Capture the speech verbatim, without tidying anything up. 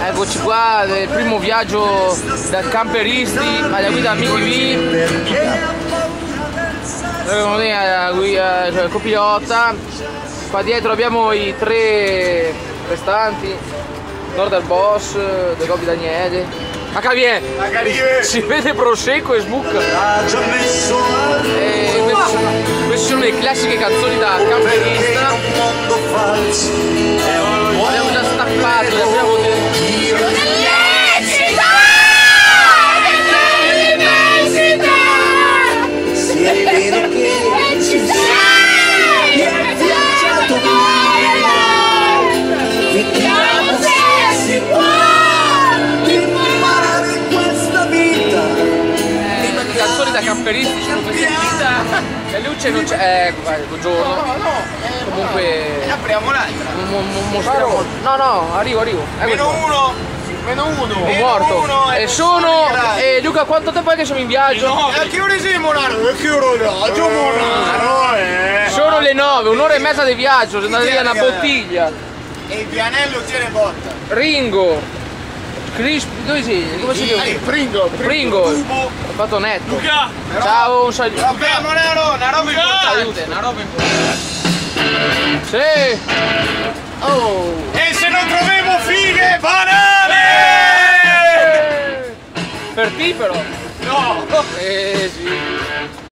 Eccoci qua, il primo viaggio da camperisti alla guida Amici V. Alla guida, cioè, copilota. Qua dietro abbiamo i tre restanti. Northern Boss, De Gobbi Daniele. Ma Cavie! Si vede Prosecco e Smook. E queste sono le classiche canzoni da camperista. Abbiamo già stappato, le abbiamo da camperisti sono queste vita e luce non c'è, eh, buongiorno. No, no, eh, comunque no. Apriamo l'altra. Mostriamo. No, no, arrivo, arrivo. Meno uno, meno uno. Ho morto. Uno, e sono. E Luca, quanto tempo è che siamo in viaggio? No, a che ore siamo, Monaro? A che ore viaggio, Monaro? Eh. Sono le nove, un'ora e mezza di viaggio, sono andati via una bottiglia. E il pianello tiene botta. Ringo. Crisp, dove sei? Come si chiama? Pringo, Pringo. Ho fatto netto. Luca! Ciao, un saluto. Vabbè, Monero, una roba importante. Salute, una roba importante. Sì. Oh. E se non troviamo fighe, banane! Per te però. No. Eh sì.